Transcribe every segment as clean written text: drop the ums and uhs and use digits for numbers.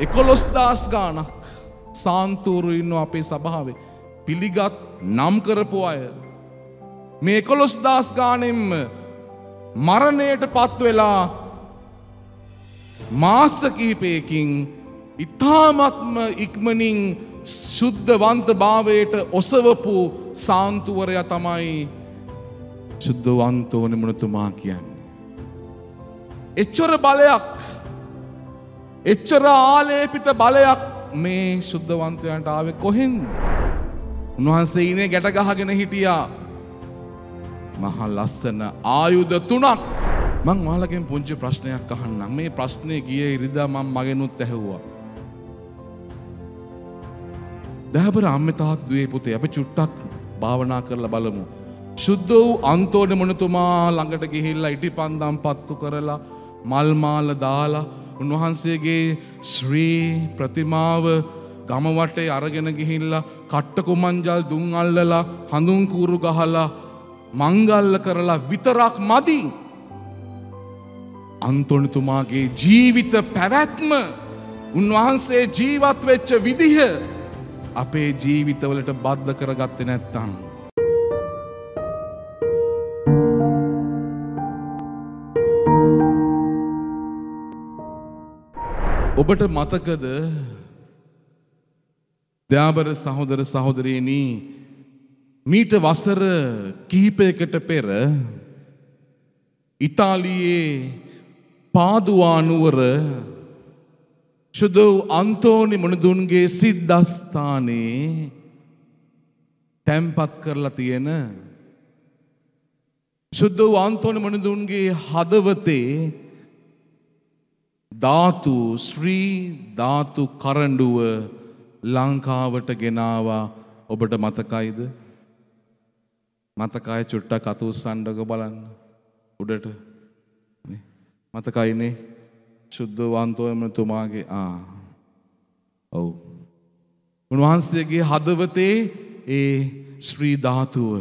11,000 ගාණක් සාන්තුවරු ඉන්නවා අපේ සභාවේ. පිළිගත් නම් කරපු අය. මේ 11,000 ගාණෙන්ම මරණයට පත් වෙලා මාස කිහිපයකින් ඉතාමත්ම ඉක්මනින් ශුද්ධවන්ත භාවයට ඔසවපු සාන්තුවරයා තමයි ශුද්ධවන්තෝනි මුණතුමා කියන්නේ. එච්චර බලයක්, එච්චර ආලේපිත බලයක් මේ ශුද්ධවන්තයන්ට ආවේ කොහෙන්ද? උන්වහන්සේ ඉනේ ගැට ගහගෙන හිටියා මහා ලස්සන ආයුධ 3ක්. මං ඔයාලගෙන් පුංචි ප්‍රශ්නයක් අහන්නම්. මේ ප්‍රශ්නේ ගියේ ඉරිදා මම මගෙනුත් ඇහුවා. දහබර අම්මේ තාත් දුවේ පුතේ අපි චුට්ටක් භාවනා කරලා බලමු. ශුද්ධ වූ අන්තෝනි මුණතුමා ළඟට ගිහිල්ලා ඉටිපන්දම් පත්තු කරලා මල් මාල දාලා උන්වහන්සේගේ ශ්‍රී ප්‍රතිමාව ගම වටේ අරගෙන ගිහිල්ලා කට්ට කුමංජල් දුම් අල්ලලා හඳුන් කූරු ගහලා මංගල්‍ය කරලා විතරක් මදි. අන්තෝනිතුමාගේ ජීවිත පැවැත්ම, උන්වහන්සේ ජීවත් වෙච්ච විදිහ අපේ ජීවිතවලට බද්ධ කරගත්තේ නැත්තම් ඔබට මතකද දයාබර සහෝදර සහෝදරියනි, මීට වසර කිහිපයකට පෙර ඉතාලියේ පාදුවා නුවර ශුද්ධ අන්තෝනි මුණදුන්ගේ සිද්ධස්ථානයේ තැන්පත් කරලා තියෙන ශුද්ධ අන්තෝනි මුණදුන්ගේ හදවතේ ධාතු ශ්‍රී ධාතු කරඬුව ලංකාවට ගෙනාවා. ඔබට මතකයිද? මතකයි චුට්ටක් අත උස්සන්නක බලන්න උඩට. මතකයිනේ ශුද්ධ වන්තෝනිතුමාගේ ඔව් උන්වහන්සේගේ හදවතේ ඒ ශ්‍රී ධාතුව.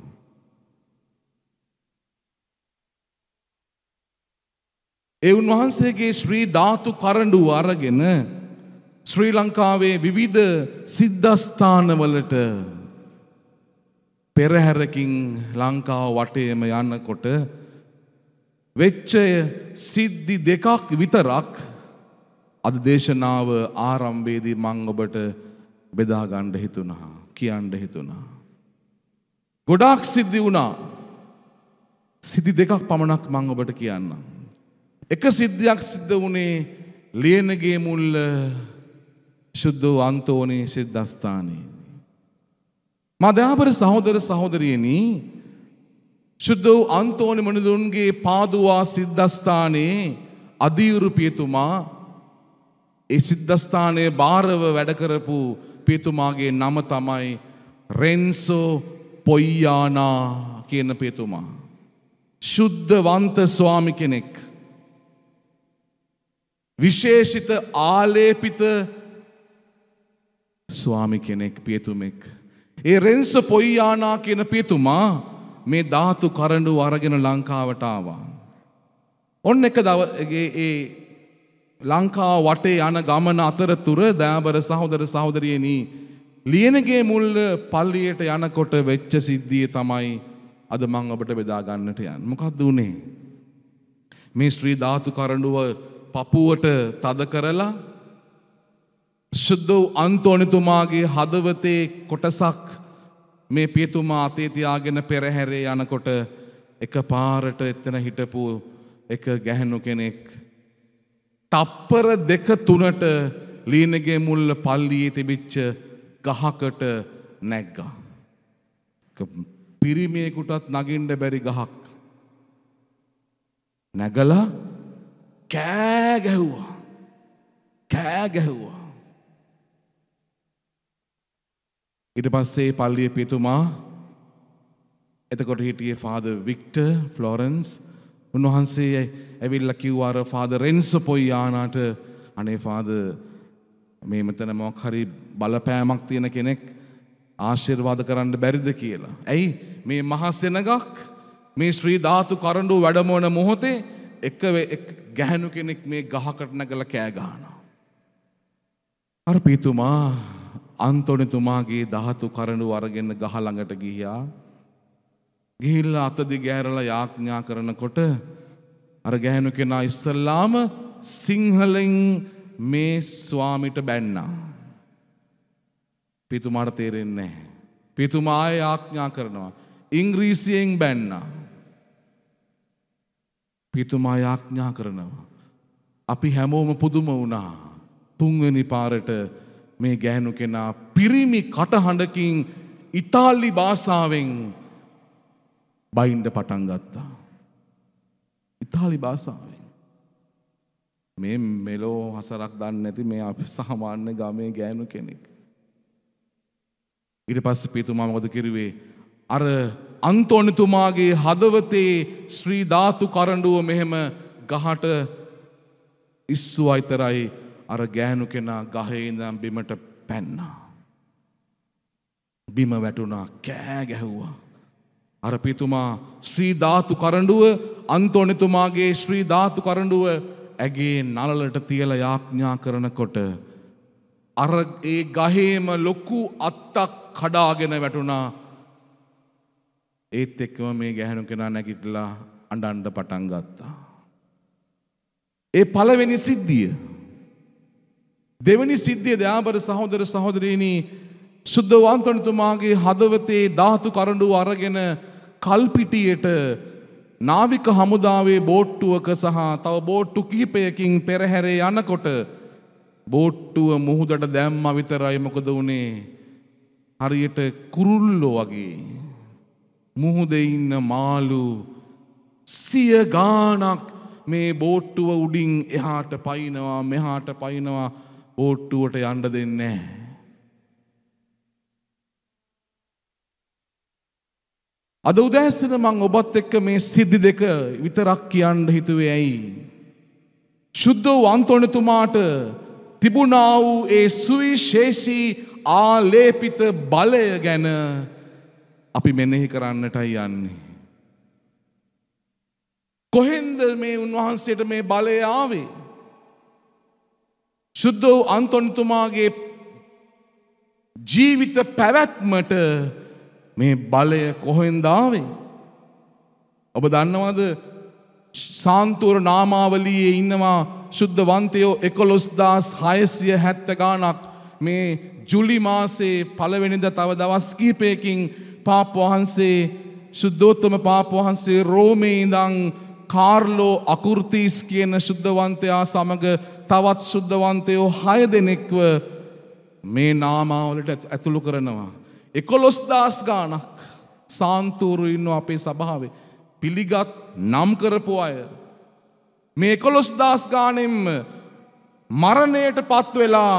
ඒ උන්වහන්සේගේ ශ්‍රී ධාතු කරඬුව අරගෙන ශ්‍රී ලංකාවේ විවිධ සිද්ධස්ථානවලට පෙරහැරකින් ලංකාව වටේම යනකොට වෙච්ච සිද්ධි දෙකක් විතරක් අද දේශනාව ආරම්භයේදී මම ඔබට බෙදා ගන්න හිතුණා, කියන්න හිතුණා. ගොඩාක් සිද්ධි වුණා. සිද්ධි දෙකක් පමණක් මම ඔබට කියන්නම්. එක සිද්ධියක් සිද්ධ වුණේ ලියනගේ මුල්ල ශුද්ධ අන්තෝනි සිද්ධස්ථානයේ. මා දයාබර සහෝදර සහෝදරියනි, ශුද්ධ අන්තෝනි මුණදුන්ගේ පාදුවා සිද්ධස්ථානයේ අධිවරු පියතුමා, ඒ සිද්ධස්ථානයේ බාරව වැඩ කරපු පියතුමාගේ නම තමයි රෙන්සෝ පොයියානා කියන පියතුමා. ශුද්ධවන්ත ස්වාමි කෙනෙක්, විශේෂිත ආලේපිත ස්වාමි කෙනෙක්, පියතුමෙක්. ඒ රෙන්සෝ පොයියානා කියන පියතුමා මේ ධාතු කරඬුව අරගෙන ලංකාවට ආවා. ඔන්න එක ඒ ලංකාව වටේ යන ගමන අතරතුර දයාබර සහෝදර සහෝදරියනි, ලියනගේ මුල්ල පල්ලියට යනකොට වෙච්ච සිද්ධිය තමයි අද මම ඔබට බෙදා ගන්නට යන්නේ. මොකක්ද උනේ? මේ ශ්‍රී ධාතු කරඬුව පපුවට තද කරලා ශුද්ධ අන්තෝනිතුමාගේ හදවතේ කොටසක් මේ පියතුමා අතේ තියාගෙන පෙරහැරේ යනකොට එකපාරට එතන හිටපු එක ගැහැණු කෙනෙක් තප්පර 2-3ට ලීනගේ මුල්ල පල්ලියේ තිබිච්ච ගහකට නැග්ගා. පිරිමියෙකුටත් නගින්න බැරි ගහක්. නැගලා කෑ ගැහුවා. ඊට පස්සේ පල්ලියේ පියතුමා, එතකොට හිටියේ ෆාදර් වික්ටර් ෆ්ලොරන්ස්, උන්වහන්සේ ඇවිල්ලා කිව්වා අර ෆාදර් රෙන්සෝ පොයියානාට, අනේ ෆාදර් මේ මෙතන මොකක් හරි බලපෑමක් තියෙන කෙනෙක් ආශිර්වාද කරන්න බැරිද කියලා. ඇයි මේ මහා සෙනගක් මේ ශ්‍රී ධාතු කරඬුව වැඩමවන මොහොතේ එක ගැහණු කෙනෙක් මේ ගහකට නැගලා කෑ ගහනවා. අර පියතුමා අන්තෝනිතුමාගේ ධාතු කරඬු අරගෙන ගහ ළඟට ගියා. ගිහිල්ලා අත දිගෑරලා යාඥා කරනකොට අර ගැහණු කෙනා ඉස්සල්ලාම සිංහලෙන් මේ ස්වාමිට බැන්නා. පියතුමාට තේරෙන්නේ නැහැ. පියතුමා ආයෙ යාඥා කරනවා. ඉංග්‍රීසියෙන් බැන්නා. පියතුමා යාඥා කරනවා. අපි හැමෝම පුදුම වුණා. තුන්වෙනි පාරට මේ ගැහණු කෙනා පිරිමි කටහඬකින් ඉතාලි භාෂාවෙන් බයින්ඩ පටන් ගත්තා. ඉතාලි භාෂාවෙන්. මේ මෙලෝ හසරක් දන්නේ නැති මේ අපි සාමාන්‍ය ගමේ ගැහණු කෙනෙක්. ඊට පස්සේ පියතුමා මොකද කිරුවේ? අර අන්තෝනිතුමාගේ හදවතේ ශ්‍රී ධාතු කරඬුව මෙහෙම ගහට ඉස්සුවා විතරයි අර ගැහණු කෙනා ගහේ ඉඳන් බිමට පැන්නා. බිම වැටුණා, කෑ ගැහුවා. අර පියතුමා ශ්‍රී ධාතු කරඬුව අන්තෝනිතුමාගේ ශ්‍රී ධාතු කරඬුව ඇගේ නළලට තියලා යාඥා කරනකොට අර ඒ ගහේම ලොකු අත්තක් කඩාගෙන වැටුණා. ඒත් එක්කම මේ ගැහණු කෙනා නැගිටලා අඬන්න පටන් ගත්තා. ඒ පළවෙනි සිද්ධිය. දෙවෙනි සිද්ධිය දයාබර සහෝදර සහෝදරීනි, සුද්ධ අන්තෝනිතුමාගේ හදවතේ ධාතු කරඬුව අරගෙන කල්පිටියට නාවික හමුදාවේ බෝට්ටුවක සහ තව බෝට්ටු කිහිපයකින් පෙරහැරේ යනකොට බෝට්ටුව මුහුදට දැම්ම විතරයි මොකද වුනේ? හරියට කුරුල්ලෝ වගේ මුහුදේ ඉන්න මාළු 100 ගාණක් මේ බෝට්ටුව උඩින් එහාට පයින්නවා මෙහාට පයින්නවා, බෝට්ටුවට යන්න දෙන්නේ නැහැ. අද උදෑසන මම ඔබත් එක්ක මේ සිද්ධි දෙක විතරක් කියන්න හිතුවේ ඇයි? සුද්ධ අන්තෝනිතුමාට තිබුණා වූ ඒ සුවිශේෂී ආලේපිත බලය ගැන අපි මෙනෙහි කරන්නටයි යන්නේ. කොහෙන්ද මේ උන්වහන්සේට මේ බලය ආවේ? සුද්ධ අන්තෝනිතුමාගේ ජීවිත පැවැත්මට මේ බලය කොහෙන්ද ආවේ? ඔබ දන්නවද? සාන්තුවර නාමාවලියේ ඉන්නවා සුද්ධවන්තයෝ 11670 ගාණක්. මේ ජුලි මාසේ පළවෙනිදා තව දවස් කිහිපයකින් පාප් වහන්සේ සුද්ධෝත්තම පාප් වහන්සේ රෝමේ ඉඳන් කාර්ලෝ අකුර්තිස් කියන සුද්ධවන්තයා සමග තවත් සුද්ධවන්තයෝ 6 දෙනෙක්ව මේ නාමාවලට ඇතුළු කරනවා. 11000 ගාණක් සාන්තුවරු ඉන්නවා අපේ සභාවේ. පිළිගත් නම් කරපු අය මේ 11000 ගාණෙන්ම මරණයට පත් වෙලා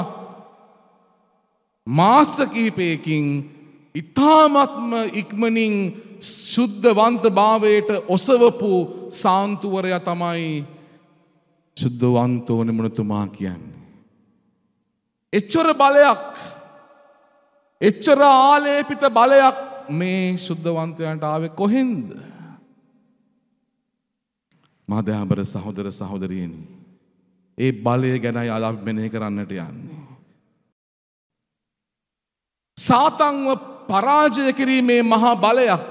මාස කිහිපයකින් ඉතාමත්ම ඉක්මනින් සුද්ධවන්ත භාවයට ඔසවපු සාන්තුවරයා තමයි සුද්ධවන්තෝනි මුනිතුමා කියන්නේ. එච්චර බලයක්, එච්චර ආලේපිත බලයක් මේ සුද්ධවන්තයන්ට ආවේ කොහෙන්ද? මාදහබර සහෝදර සහෝදරියනි, ඒ බලය ගැනයි අද අපි මෙනෙහි කරන්නට යන්නේ. සාතන්ව පරාජය කිරීමේ මහා බලයක්,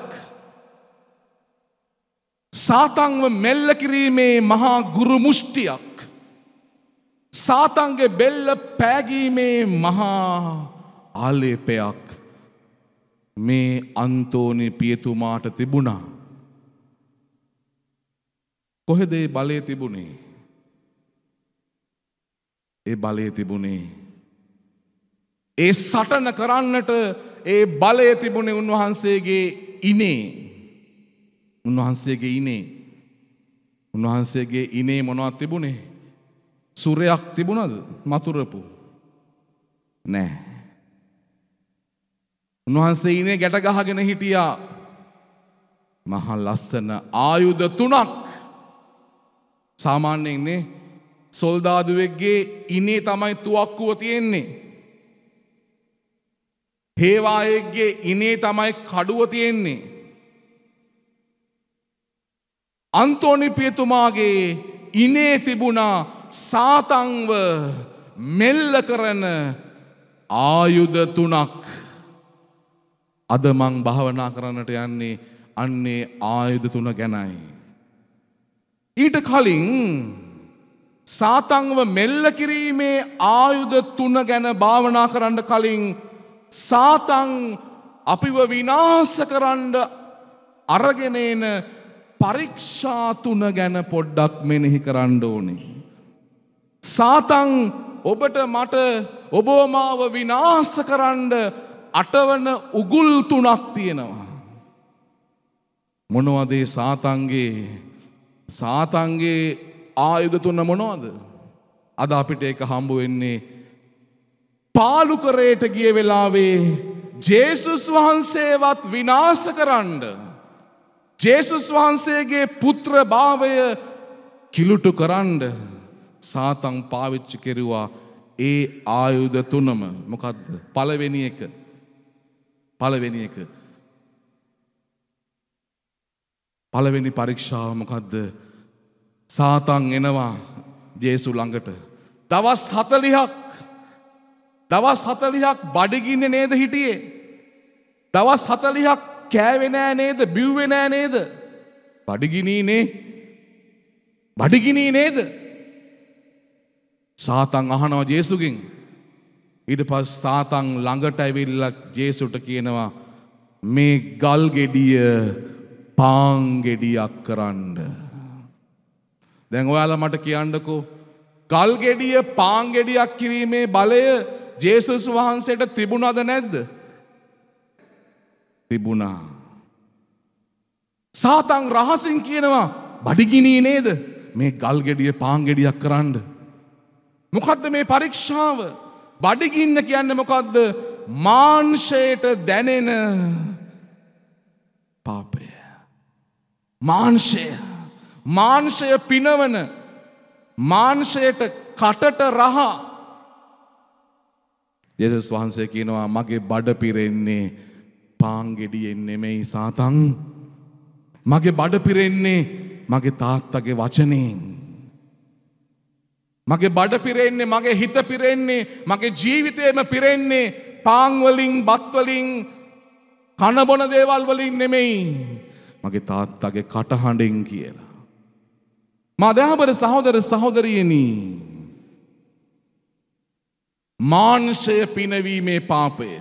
සාතන්ව මෙල්ල කිරීමේ මහා ගුරු මුෂ්ටියක්, සාතන්ගේ බෙල්ල පෑගීමේ මහා ආලේපයක් මේ අන්තෝනි පියතුමාට තිබුණා. කොහෙද ඒ බලය තිබුණේ? ඒ බලය තිබුණේ ඒ සටන කරන්නට ඒ බලය තිබුණේ උන්වහන්සේගේ ඉනේ. උන්වහන්සේගේ ඉනේ. උන්වහන්සේගේ ඉනේ මොනවද තිබුණේ? සූර්යයක් තිබුණද මතුරපු? නෑ. උන්වහන්සේ ඉනේ ගැට ගහගෙන හිටියා. මහා ලස්සන ආයුධ 3ක්. සාමාන්‍යයෙන් නේ සොල්දාදුවෙක්ගේ ඉනේ තමයි තුවක්කුව තියෙන්නේ. හේවායෙක්ගේ ඉනේ තමයි කඩුව තියෙන්නේ. අන්තෝනි පියතුමාගේ ඉනේ තිබුණා සාතන්ව මෙල්ල කරන ආයුධ 3ක් අද මං භාවනා කරන්නට යන්නේ අන්නේ ආයුධ 3 ගැනයි. ඊට කලින් සාතන්ව මෙල්ල කිරීමේ ආයුධ 3 ගැන භාවනා කරන්න කලින් සාතන් අපිව විනාශ කරන්න අරගෙන එන පරීක්ෂා 3 ගැන පොඩ්ඩක් මෙනෙහි කරන්න ඕනේ. සාතන් ඔබට මට ඔබ මාව විනාශ කරන්න අටවන උගුල් 3ක් තියෙනවා. මොනවද සාතන්ගේ ආයුධ 3 මොනවද? අද අපිට ඒක හම්බ වෙන්නේ පාලු කරේට ගිය වෙලාවේ ජේසුස් වහන්සේවත් විනාශ කරන්න ජේසුස් වහන්සේගේ පුත්‍ර භාවය කිලුටු කරන්න සාතන් පාවිච්චි කෙරුවා ඒ ආයුධ 3ම. මොකද්ද? පළවෙනි එක පළවෙනි පරීක්ෂාව මොකද්ද? සාතන් එනවා ජේසු ළඟට. දවස් 40ක් බඩගින්නේ නේද හිටියේ? දවස් 40ක් කෑවේ නෑ නේද? බිව්වේ නෑ නේද? බඩගිනී නේද? සාතන් අහනවා ජේසුගෙන්. ඊට පස්සේ සාතන් ළඟට ඇවිල්ලා ජේසුට කියනවා මේ ගල් ගෙඩිය පාන් ගෙඩියක් කරන්න. දැන් ඔයාලා මට කියන්නකෝ ගල් ගෙඩිය පාන් ගෙඩියක් කිරීමේ බලය ජේසුස් වහන්සේට තිබුණාද නැද්ද? තිබුණා. සාතන් රහසින් කියනවා බඩගිනී නේද? මේ ගල් ගෙඩිය පාන් ගෙඩියක් කරන්න. මොකද්ද මේ පරීක්ෂාව? බඩගින්න කියන්නේ මොකද්ද? මාංශයට දැනෙන පාපය. මාංශය පිනවන මාංශයට කටට රහ. යේසුස් වහන්සේ කියනවා මගේ බඩ පිරෙන්නේ පාන් ගෙඩියෙන් නෙමෙයි සාතන්. මගේ බඩ පිරෙන්නේ මගේ තාත්තගේ වචනෙන්. මගේ බඩ පිරෙන්නේ, මගේ හිත පිරෙන්නේ, මගේ ජීවිතේම පිරෙන්නේ පාන් වලින්, බත් වලින්, කන බොන දේවල් වලින් නෙමෙයි. මගේ තාත්තගේ කටහඬෙන් කියලා. මාදහබර සහෝදර සහෝදරියනි, මාංශය පිනවීමේ පාපය.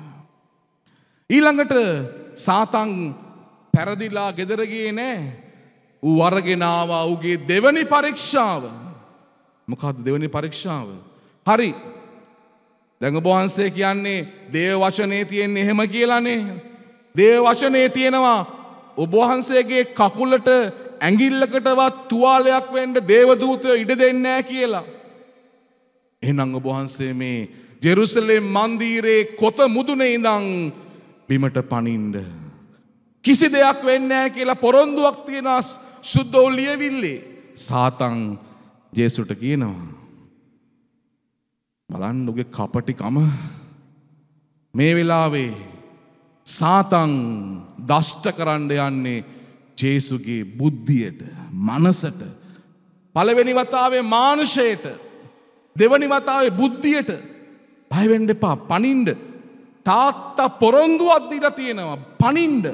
ඊළඟට සාතන් පැරදිලා ගෙදර ගියේ නෑ. ඌ අරගෙන ආවා ඌගේ දෙවනි පරීක්ෂාව. මොකද්ද දෙවනි පරීක්ෂාව? හරි. දැන් ඔබ වහන්සේ කියන්නේ දේව වචනේ තියෙන්නේ එහෙම කියලානේ. දේව වචනේ තියෙනවා ඔබ වහන්සේගේ කකුලට ඇඟිල්ලකටවත් තුවාලයක් වෙන්න දේව දූතයෝ ඉඩ දෙන්නේ නැහැ කියලා. එහෙනම් ඔබ වහන්සේ මේ ජෙරුසලම් මන්දිරේ කොත මුදුනේ ඉඳන් බිමට පනින්න කිසි දෙයක් වෙන්නේ නැහැ කියලා පොරොන්දුවක් තියෙනවා සුද්ධෝ ලියවිල්ලේ. සාතන් ජේසුට කියනවා බලන්න උගේ කපටිකම. මේ වෙලාවේ සාතන් දෂ්ට කරන්න යන්නේ ජේසුගේ බුද්ධියට, මනසට. පළවෙනි වතාවේ මානසයට, දෙවනි වතාවේ බුද්ධියට. බය වෙන්න එපා, පනින්න. තාත්තා පොරොන්දුවක් දීලා තියෙනවා පනින්න.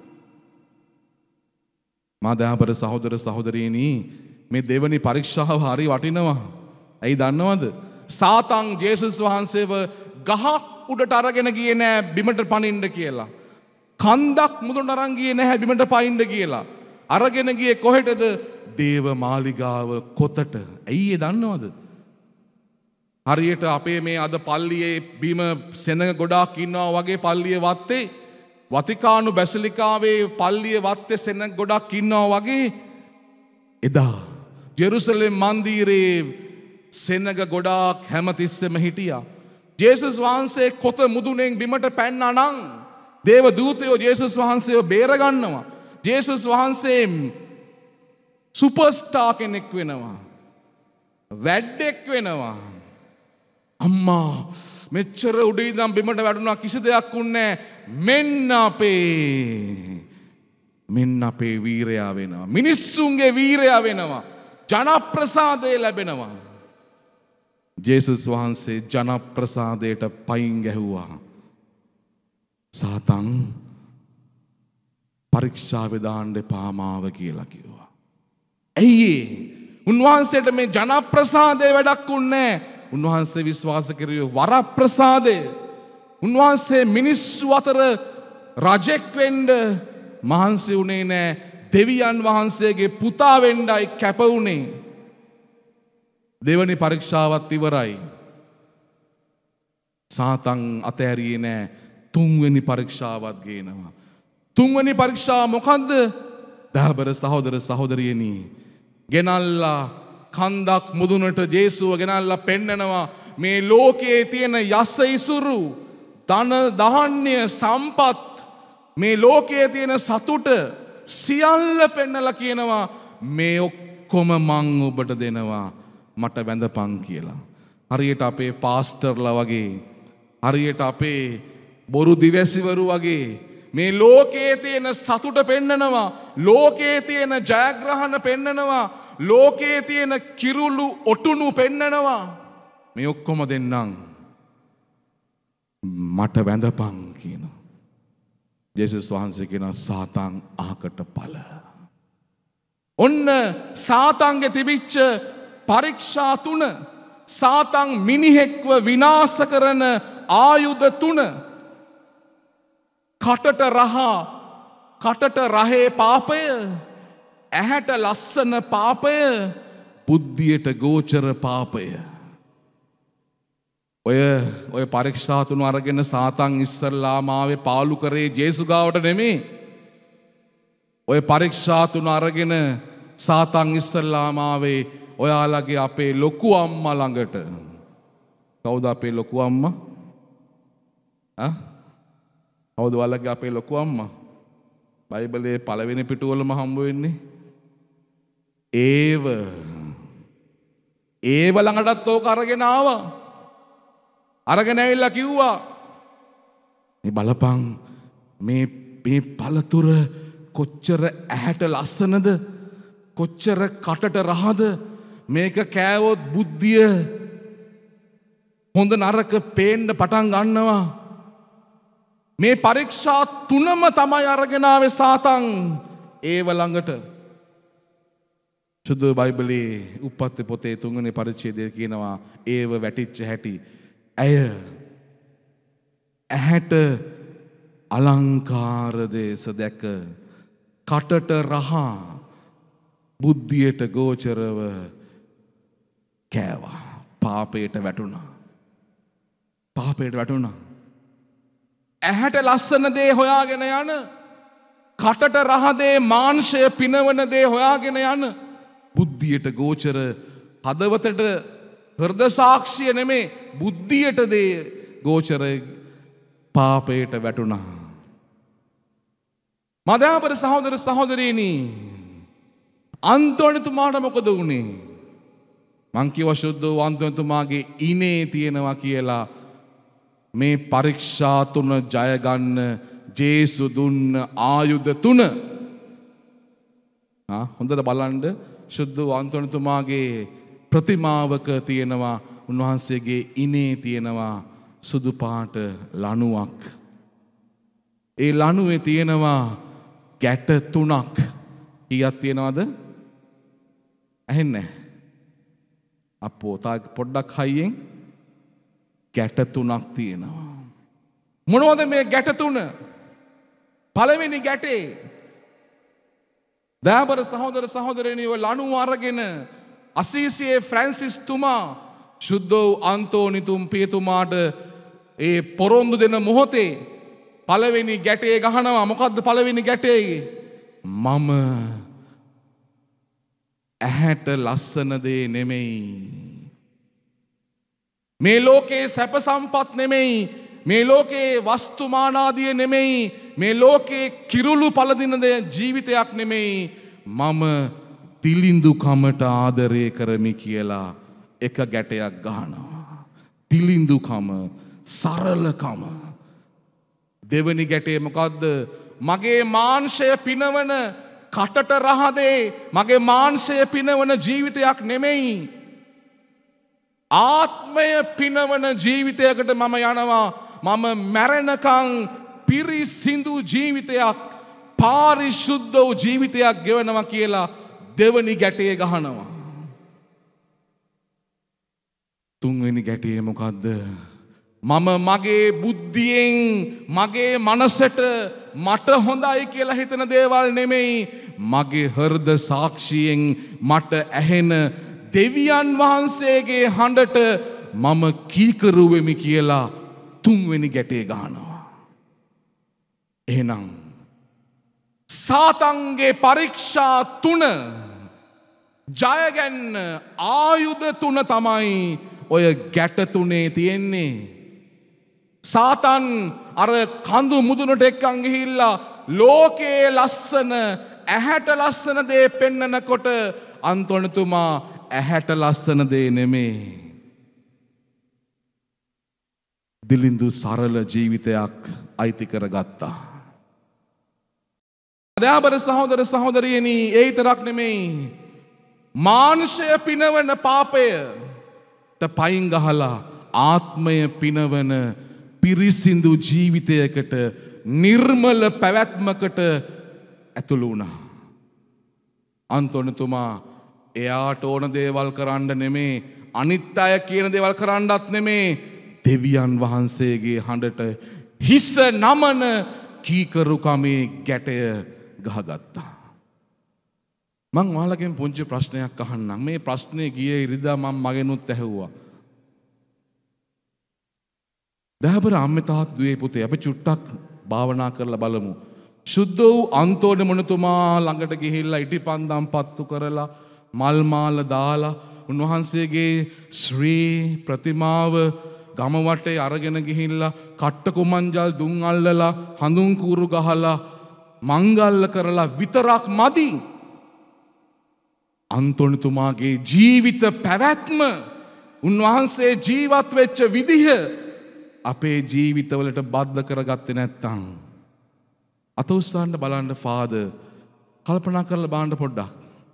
මාදාපර සහෝදර සහෝදරියනි, මේ දෙවනි පරීක්ෂාව හරි වටිනවා. ඇයි දන්නවද? සාතන් ජේසුස් වහන්සේව ගහක් උඩට අරගෙන ගියේ නෑ බිමට පනින්න කියලා. කන්දක් මුදුනට අරන් ගියේ නැහැ බිමට පනින්න කියලා. අරගෙන ගියේ කොහෙටද? දේව මාලිගාව කොතට. ඇයි ඒ දන්නවද? හරියට අපේ මේ අද පල්ලියේ බිම සෙනඟ ගොඩාක් ඉන්නවා වගේ පල්ලියේ වත්තේ වතිකානු බැසිලිකාවේ පල්ලියේ වත්තේ සෙනඟ ගොඩාක් ඉන්නවා වගේ එදා ජෙරුසලම් මන්දිරේ සෙනඟ ගොඩාක් හැමතිස්සෙම හිටියා. ජේසුස් වහන්සේ කොත මුදුනෙන් බිමට පැන්නා නම් දේව දූතයෝ ජේසුස් වහන්සේව බේරගන්නවා. ජේසුස් වහන්සේ සුපර්ස්ටාර් කෙනෙක් වෙනවා. වැඩෙක් වෙනවා. අම්මා මෙච්චර උඩ ඉඳන් බිමට වැටුණා කිසි දෙයක් උන්නේ නැහැ. මෙන්න අපේ වීරයා වෙනවා. මිනිස්සුන්ගේ වීරයා වෙනවා. ජනප්‍රසාදය ලැබෙනවා. ජේසුස් වහන්සේ ජනප්‍රසාදයට පයින් ගැහුවා. සාතන් පරීක්ෂාවේ දාන්න එපා මාව කියලා කිව්වා. ඇයි උන්වහන්සේට මේ ජනප්‍රසාදේ වැඩක් උන්නේ නැහැ. උන්වහන්සේ විශ්වාස කරුවේ වරප්‍රසාදය. උන්වහන්සේ මිනිස්සු අතර රජෙක් වෙන්න මහන්සි වුණේ නැහැ. දෙවියන් වහන්සේගේ පුතා වෙන්නයි කැප වුණේ. දෙවනි පරීක්ෂාවත් ඉවරයි. සාතන් අතෑරියේ නැහැ. තුන්වෙනි පරීක්ෂාවත් ගේනවා. තුන්වෙනි පරීක්ෂාව මොකද්ද? දහබර සහෝදර සහෝදරියනි, ගෙනල්ලා කන්දක් මුදුනට ජේසුව ගෙනල්ලා පෙන්නනවා මේ ලෝකයේ තියෙන යස ඉසුරු, ධන ධාන්‍ය සම්පත්, මේ ලෝකයේ තියෙන සතුට සියල්ල පෙන්නලා කියනවා මේ ඔක්කොම මං ඔබට දෙනවා, මට වැඳපන් කියලා. හරියට අපේ පාස්ටර්ලා වගේ, හරියට අපේ බොරු දිවැසිවරු වගේ මේ ලෝකයේ තියෙන සතුට පෙන්නනවා, ලෝකයේ තියෙන ජයග්‍රහණ පෙන්නනවා, ලෝකයේ තියෙන කිරුළු ඔටුනු පෙන්නනවා. මේ ඔක්කොම දෙන්නම් මට වැඳපන් කියනවා. ජේසුස් වහන්සේ කියනවා සාතන් අහකට ඵල. ඔන්න සාතන්ගේ තිබිච්ච පරීක්ෂා තුන, සාතන් මිනිහෙක්ව විනාශ කරන ආයුධ තුන. කටට කටට රහේ පාපය, ඇහැට ලස්සන පාපය, බුද්ධියට ගෝචර පාපය. ඔය පරීක්ෂා තුන අරගෙන සාතන් ඉස්සල්ලාම ආවේ පාලු කරේ ජේසු ගාවට නෙමෙයි. ඔය පරීක්ෂා තුන අරගෙන සාතන් ඉස්සල්ලාම ආවේ ඔයාලගේ අපේ ලොකු අම්මා ළඟට. කවුද අපේ ලොකු අම්මා? කවුද ඔයාලගේ අපේ ලොකු අම්මා? බයිබලයේ පළවෙනි පිටුවලම හම්බ වෙන්නේ ඒව ළඟටත් ඕක අරගෙන ආවා. අරගෙන ඇවිල්ලා කිව්වා මේ බලපං මේ පළතුර කොච්චර ඇහැට ලස්සනද, කොච්චර කටට රහද, මේක කෑවොත් බුද්ධිය හොඳ නරක පේන්න පටන් ගන්නවා. මේ පරීක්ෂා තුනම තමයි අරගෙන ආවේ සාතන් ඒව ළඟට. සුදු බයිබලයේ උප්පත්ති පොතේ 3 වෙනි පරිච්ඡේදයේ කියනවා ඒව වැටිච්ච හැටි. ඇහැට අලංකාර දේශ දැක කටට රහ බුද්ධියට ගෝචරව කෑවා. පාපයට වැටුණා. ඇහැට ලස්සන දේ හොයාගෙන යන, කටට රහ දේ, මාංශය පිනවන දේ හොයාගෙන යන, බුද්ධියට ගෝචර, හදවතට හෘද සාක්ෂිය නෙමේ බුද්ධියට දේ ගෝචර පාපයට වැටුණා. මදාපර සහෝදර සහෝදරීනි, අන්තෝනිතුමාට මොකද වුණේ? මං කිව්වා සුද්ධ වූ අන්තෝනිතුමාගේ ඉනේ තියෙනවා කියලා. මේ පරීක්ෂා තුන ජය ගන්න ජේසු දුන්න ආයුධ තුන. හොඳට බලන්න, සුද්ධ වූ අන්තෝනිතුමාගේ ප්‍රතිමාවක තියෙනවා, උන්වහන්සේගේ ඉනේ තියෙනවා සුදු පාට ලණුවක්. ඒ ලණුවේ තියෙනවා ගැට 3ක්. කීයක් තියෙනවද? ඇහෙන්නේ? අපෝ තා පොඩ්ඩක් හයියෙන්. ගැට 3ක් තියෙනවා. මොනවද මේ ගැට 3? පළවෙනි ගැටේ දයාබර සහෝදර සහෝදරයනි, ඔය ලණුව අරගෙන අසීසියේ ෆ්‍රැන්සිස් තුමා සුද්ධ වූ අන්තෝනිතුම් පියතුමාට ඒ පොරොන්දු දෙන මොහොතේ පළවෙනි ගැටේ ගහනවා. මොකද්ද පළවෙනි ගැටේ? මම ඇහැට ලස්සන දේ නෙමෙයි, මේ ලෝකේ සැප සම්පත් නෙමෙයි, මේ ලෝකේ වස්තුමානාදිය නෙමෙයි, මේ ලෝකේ කිරුළු පළදින ජීවිතයක් නෙමෙයි, මම තිලිඳුකමට ආදරය කරමි කියලා එක ගැටයක් ගහනවා. තිලිඳුකම, සරලකම. දෙවනි ගැටේ මොකද්ද? මගේ මාංශය පිනවන, කටට රහ දේ, මගේ මාංශය පිනවන ජීවිතයක් නෙමෙයි, ආත්මය පිනවන ජීවිතයකට මම යනවා. මම මැරෙනකං පිරිසිදු ජීවිතයක් පාරිශුද්ධ වූ ජීවිතයක් ගෙවනවා කියලා දෙවනි ගැටේ ගහනවා. තුන්වෙනි ගැටේ මොකද්ද? මම මගේ බුද්ධියෙන් මගේ මනසට මට හොඳයි කියලා හිතන දේවල් නෙමෙයි, මගේ හෘද සාක්ෂියෙන් මට ඇහෙන දෙවියන් වහන්සේගේ හඬට මම කීකරු වෙමි කියලා තුන්වෙනි ගැටේ ගහනවා. එහෙනම් සාතන්ගේ පරීක්ෂා 3 ජයගන්න ආයුධ 3 තමයි ඔය ගැට 3 තියෙන්නේ. සාතන් අර කඳු මුදුනට එක්කන් ගිහිල්ලා ලෝකයේ ලස්සන ඇහැට ලස්සන දේ පෙන්නනකොට අන්තොනතුමා ඇහැට ලස්සන දේ නෙමේ, දිලිඳු සරල ජීවිතයක් අයිති කරගත්තා. අදාබර සහෝදර සහෝදරියනි, ඒ විතරක් නෙමෙයි, මානුෂය පිනවන පාපයට පයින් ගහලා ආත්මය පිනවන පිරිසිදු ජීවිතයකට නිර්මල පැවැත්මකට ඇතුළු වුණා. අන්තොනතුමා එයාට ඕන දේවල් කරන්න නෙමේ, අනිත් අය කියන දේවල් කරන්නත් නෙමේ, දෙවියන් වහන්සේගේ හඬට හිස නමන කීකරුකමේ ගැටය ගහගත්තා. මං ඔයාලගෙන් පුංචි ප්‍රශ්නයක් අහන්නම්. මේ ප්‍රශ්නේ ගියේ ඉරිදා මම මගෙනුත් ඇහුවා. දහබර අම්මේ තාත් දුවේ පුතේ අපි චුට්ටක් භාවනා කරලා බලමු. සුද්ධ වූ අන්තෝනි මොනතුමා ළඟට ගිහිල්ලා ඉටිපන්දම් පත්තු කරලා මල් මාල දාලා උන්වහන්සේගේ ශ්‍රී ප්‍රතිමාව ගම වටේ අරගෙන ගිහිල්ලා කට්ට කුමංජල් දුම් අල්ලලා හඳුන් කූරු ගහලා මංගල්‍ය කරලා විතරක් මදි. අන්තොනිතුමාගේ ජීවිත පැවැත්ම, උන්වහන්සේ ජීවත් වෙච්ච විදිහ අපේ ජීවිතවලට බද්ධ කරගත්තේ නැත්තම් අත උස්සන්න බලන්න ෆාදර්, කල්පනා කරලා බලන්න පොඩ්ඩක්.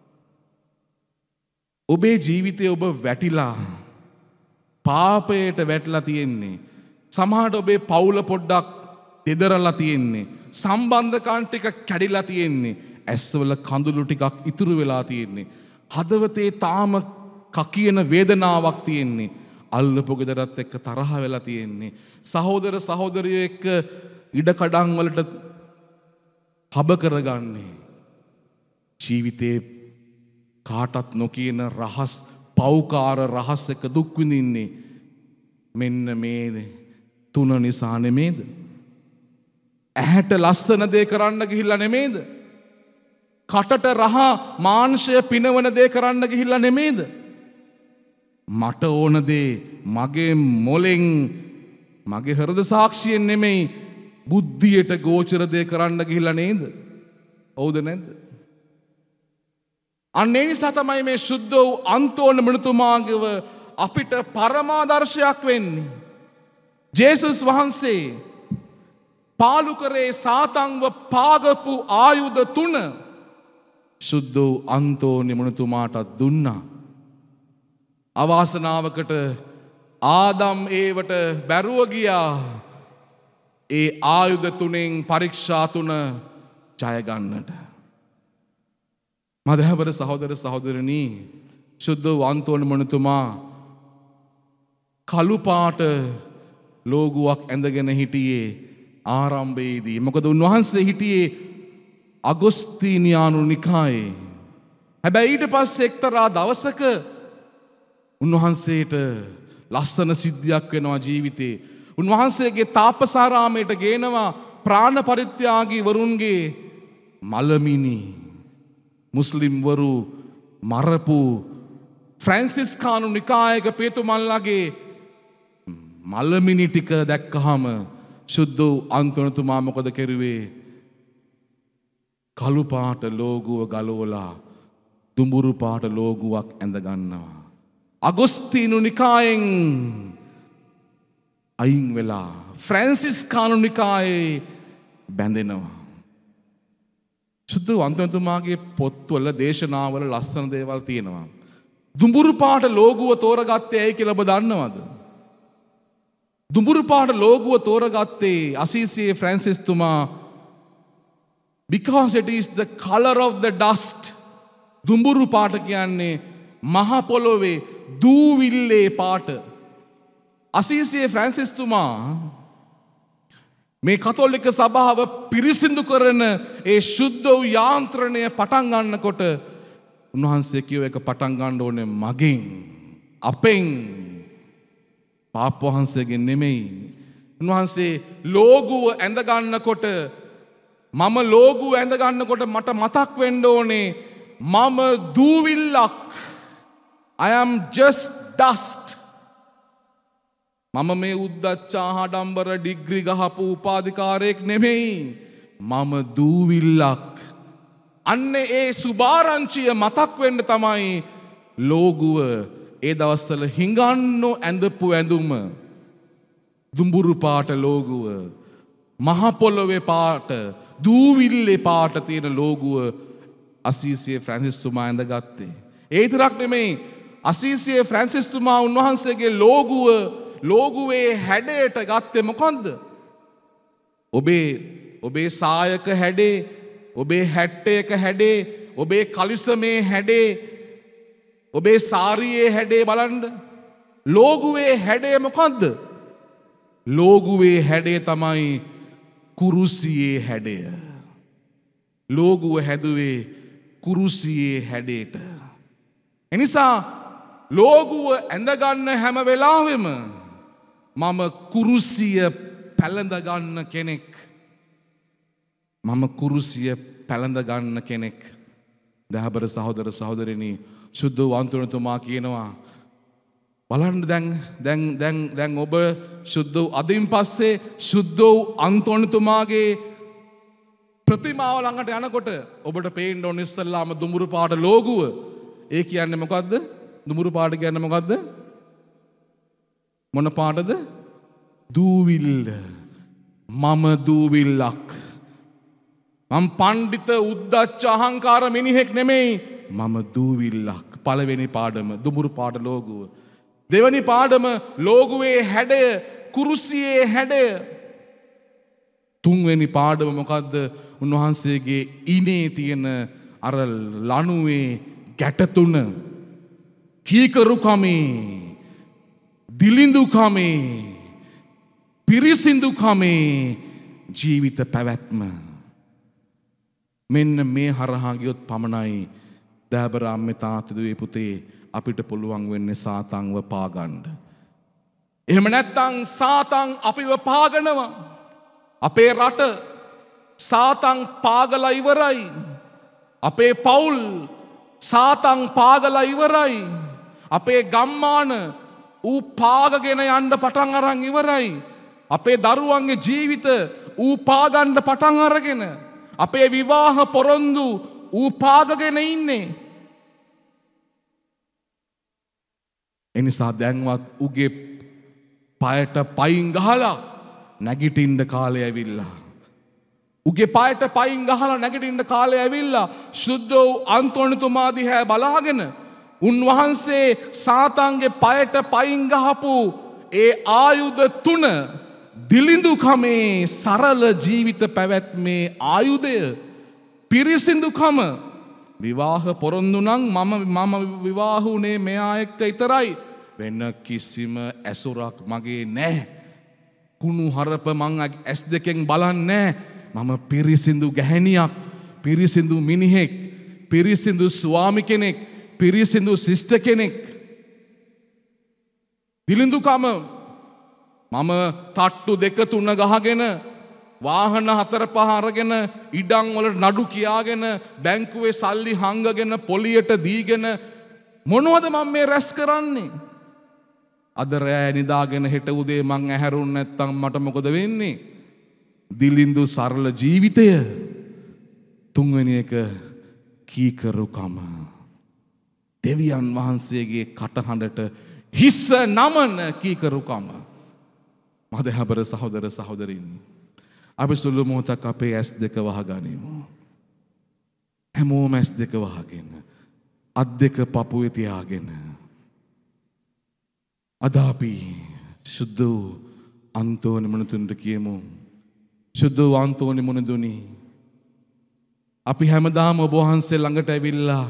ඔබේ ජීවිතේ ඔබ වැටිලා පාපයට වැටලා තියෙන්නේ. සමහරට ඔබේ පවුල පොඩ්ඩක් දෙදරලා තියෙන්නේ. සම්බන්ධකම් ටික කැඩිලා තියෙන්නේ. ඇස්වල කඳුළු ටිකක් ඉතුරු වෙලා තියෙන්නේ. හදවතේ තාම කකියන වේදනාවක් තියෙන්නේ. අල්ලපු ගෙදරත් එක්ක තරහ වෙලා තියෙන්නේ. සහෝදර සහෝදරියෝ එක්ක ඉඩකඩම් වලට හබ කරගන්නේ. ජීවිතේ කාටත් නොකියන රහස්, පෞකාර රහස් එක දුක් විඳින්නේ මෙන්න මේ 3 නිසා නෙමේද? ඇහැට ලස්සන දේ කරන්න ගිහිල්ලා නෙමේද? කටට රහ මාංශය පිනවන දේ කරන්න ගිහිල්ලා නෙමේද? මට ඕන දේ මගේ මොලෙන්, මගේ හෘද සාක්ෂියෙන් නෙමෙයි, බුද්ධියට ගෝචර දේ කරන්න ගිහිල්ලා නේද? හවුද නැද්ද? අන්න ඒ නිසා තමයි මේ සුද්ධ වූ අන්තෝන මෘතුමාගව අපිට පරමාදර්ශයක් වෙන්නේ. ජේසුස් වහන්සේ පාලු කරේ සාතන්ව පාගපු ආයුධ 3 සුද්ධ වූ අන්තෝනි මෘතුමාට දුන්නා. අවාසනාවකට ආදම් ඒවට බැරුව ගියා. ඒ ආයුධ 3න් පරීක්ෂා 3 ජය ගන්නට. මදහවර සහෝදර සහෝදරනි, සුද්ධ වූ අන්තෝනි මෘතුමා කළු පාට ලෝගුවක් ඇඳගෙන හිටියේ ආරම්භයේදී. මොකද උන්වහන්සේ හිටියේ අගොස්තීනියානු නිකායේ. හැබැයි ඊට පස්සේ එක්තරා දවසක උන්වහන්සේට ලස්සන සිද්ධියක් වෙනවා ජීවිතේ. උන්වහන්සේගේ තාපසාරාමයට ගේනවා ප්‍රාණ පරිත්‍යාගී වරුන්ගේ මලමිනි, මුස්ලිම්වරු මරපු ෆ්‍රැන්සිස්කානු නිකායක පේතුමල්ලාගේ මලමිනි ටික දැක්කහම සුද්ධ වූ අන්තොනතුමා මොකද කෙරුවේ? කළු පාට ලෝගුව ගලවලා දුඹුරු පාට ලෝගුවක් ඇඳ ගන්නවා. අගොස්තීනු නිකායෙන් අයින් වෙලා ෆ්‍රැන්සිස්කානු නිකායේ බැඳෙනවා. සුද්ධ වූ අන්තොනතුමාගේ පොත්වල දේශනාවල ලස්සන දේවල් තියෙනවා. දුඹුරු පාට ලෝගුව තෝරගත්තේ ඇයි කියලා ඔබ දන්නවද? දුඹුරු පාට ලෝගුව තෝරගත්තේ අසීසියේ ෆ්‍රැන්සිස් තුමා because it is the color of the dust. දුඹුරු පාට කියන්නේ මහ පොළොවේ දූවිල්ලේ පාට. අසීසියේ ෆ්‍රැන්සිස් තුමා මේ කතෝලික සභාව පිරිසිදු කරන ඒ ශුද්ධ වූ යාන්ත්‍රණය පටන් ගන්නකොට උන්වහන්සේ කියව එක පටන් ගන්න ඕනේ මගෙන්, අපෙන්, පාප වහන්සේගෙන් නෙමෙයි. උන්වහන්සේ ලෝගුව ඇඳ ගන්නකොට මම ලෝගුව ඇඳ ගන්නකොට මට මතක් වෙන්න ඕනේ මම දූවිල්ලක්. I am just dust. මම මේ උද්දච්චා හඩම්බර ඩිග්‍රි ගහපු උපාධිකාරයෙක් නෙමෙයි. මම දූවිල්ලක්. අන්න ඒ සුභාරංචිය මතක් වෙන්න තමයි ලෝගුව ඒ දවස්වල හිඟන්නෝ ඇඳපු ඇඳුම. දුඹුරු පාට ලෝගුව, මහ පොළොවේ පාට, දූවිල්ලේ පාට තියෙන ලෝගුව අසීසියේ ෆ්‍රැන්සිස් තුමා ඇඳගත්තේ. ඒ විතරක් නෙමෙයි, අසීසියේ ෆ්‍රැන්සිස් තුමා උන්වහන්සේගේ ලෝගුවේ හැඩයට ගත්තේ මොකන්ද? ඔබේ සායක හැඩේ, ඔබේ හැට්ටයක හැඩේ, ඔබේ කලිසමේ හැඩේ, ඔබේ සාරියේ හැඩේ බලන්න. ලෝගුවේ හැඩේ මොකක්ද? ලෝගුවේ හැඩේ තමයි කුරුසියේ හැඩය. ලෝගුව හැදුවේ කුරුසියේ හැඩයට. එනිසා ලෝගුව ඇඳගන්න හැම වෙලාවෙම මම කුරුසිය පැළඳගන්න කෙනෙක්. මම කුරුසිය පැළඳගන්න කෙනෙක්. දහබර සහෝදර සහෝදරිනි, සුද්ධ වන්තුනතුමා කියනවා බලන්න දැන් ඔබ සුද්ධ අදින් පස්සේ සුද්ධ අන්තෝනිතුමාගේ ප්‍රතිමාව ළඟට යනකොට ඔබට පේන්න ඕන ඉස්සල්ලාම දුඹුරු පාට ලෝගුව. ඒ කියන්නේ මොකද්ද? දුඹුරු පාට කියන්නේ මොකද්ද? මොන පාටද? දූවිල්ල. මම දූවිල්ලක්. මම පණ්ඩිත උද්දච්ච අහංකාර මිනිහෙක් නෙමෙයි. මම දූවිල්ලක්. පළවෙනි පාඩම දුඹුරු පාට ලෝගුව. දෙවැනි පාඩම ලෝගුවේ හැඩය, කුරුසියේ හැඩය. තුන්වෙනි පාඩම මොකද්ද? උන්වහන්සේගේ ඉනේ තියෙන අර ලණුවේ ගැට තුන. කීකරුකමේ, දිලිඳුකමේ, පිරිසිදුකමේ ජීවිත පැවැත්ම. මෙන්න මේ හරහා ගියොත් පමණයි දෑබර අම්මේ තාත්තදුවේ පුතේ අපිට පුළුවන් වෙන්නේ සාතන්ව පාගන්න. එහෙම නැත්නම් සාතන් අපිව පාගනවා. අපේ රට සාතන් පාගලා ඉවරයි. අපේ පවුල් සාතන් පාගලා ඉවරයි. අපේ ගම්මාන ඌ පාගගෙන යන්න පටන් අරන් ඉවරයි. අපේ දරුවන්ගේ ජීවිත ඌ පාගන්න පටන් අරගෙන, අපේ විවාහ පොරොන්දු ඌ පාගගෙන ඉන්නේ. එනිසා දැන්වත් උගේ පයට පයින් ගහලා නැගිටින්න කාලය ඇවිල්ලා. උගේ පයට පයින් ගහලා නැගිටින්න කාලය ඇවිල්ලා. සුද්ධ වූ අන්තෝනිතුමා දිහා බලාගෙන උන්වහන්සේ සාතන්ගේ පයට පයින් ගහපු ඒ ආයුධ තුන, දිලිඳුකමේ සරල ජීවිත පැවැත්මේ ආයුධය, පිරිසිදුකම. විවාහ පොරොන්දු නම් මම විවාහ වුණේ මෙයා එක්ක විතරයි. වෙන කිසිම ඇසුරක් මගේ නැහැ. කුණු හරප මං ඇස් දෙකෙන් බලන්නේ නැහැ. මම පිරිසිදු ගැහැණියක්, පිරිසිදු මිනිහෙක්, පිරිසිදු ස්වාමි කෙනෙක්, පිරිසිදු ශිෂ්ට කෙනෙක්. දිලිඳුකම මම තට්ටු 2 3 ගහගෙන, වාහන 4 5 අරගෙන, ඉඩම් වල නඩු කියාගෙන, බැංකුවේ සල්ලි හංගගෙන, පොලියට දීගෙන මොනවද මම මේ රැස් කරන්නේ? අද රෑ නිදාගෙන හෙට උදේ මං ඇහැරුන් නැත්තම් මට මොකද වෙන්නේ? දිලිඳු සරල ජීවිතය. තුන්වෙනි එක කීකරුකම. දෙවියන් වහන්සේගේ කටහඬට හිස නමන කීකරුකම. මදහබර සහෝදර සහෝදරිනි, අපි සුළු මොහොතක් අපේ ඇස් දෙක වහගනිමු. හැමෝම ඇස් දෙක වහගෙන අත් දෙක පපුවේ තියාගෙන අද අපි සුද්ධ වූ අන්තෝනි මුණුදුනට කියමු. සුද්ධ වූ අන්තෝනි මුණුදුනි, අපි හැමදාම ඔබ වහන්සේ ළඟට ඇවිල්ලා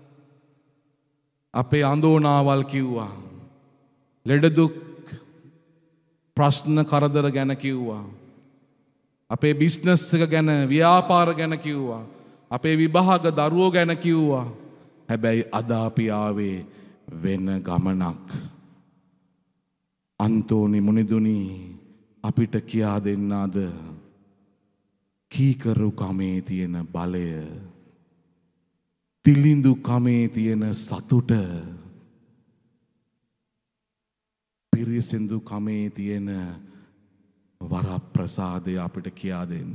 අපේ අඳෝනාවල් කිව්වා. ලෙඩ දුක් ප්‍රශ්න කරදර ගැන කිව්වා. අපේ බිස්නස් එක ගැන, ව්‍යාපාර ගැන කිව්වා. අපේ විභාග දරුවෝ ගැන කිව්වා. හැබැයි අද අපි ආවේ වෙන ගමනක්. අන්තෝනි මුනිදුනි අපිට කියා දෙන්නාද කීකරු කමේ තියෙන බලය, තිලිඳු කමේ තියෙන සතුට, පිරිසිදු කමේ තියෙන වරප්‍රසාදය අපිට කියා දෙන්න.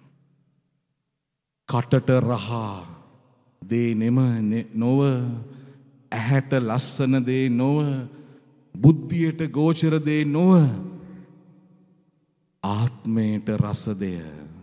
කටට රහ දේ නොව, ඇහැට ලස්සන දේ නොව, බුද්ධියට ගෝචර දේ නොව, ආත්මයට රසදය,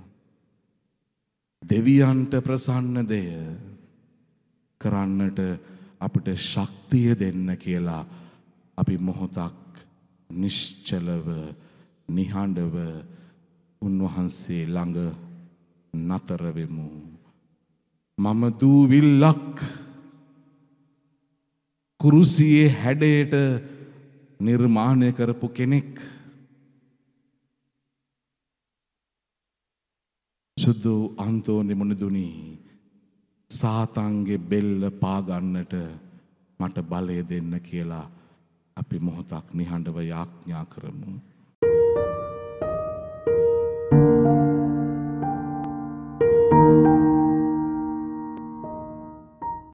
දෙවියන්ට ප්‍රසන්න දෙය කරන්නට අපිට ශක්තිය දෙන්න කියලා අපි මොහොතක් නිශ්චලව නිහඬව උන්වහන්සේ ළඟ නතර වෙමු. මම දූවිල්ලක් කුරුසියේ හැඩයට නිර්මාණය කරපු කෙනෙක්. සුදු අන්තෝනි මුනිදුනි, සාතන්ගේ බෙල්ල පාගන්නට මට බලය දෙන්න කියලා අපි මොහොතක් නිහඬව යාඥා කරමු.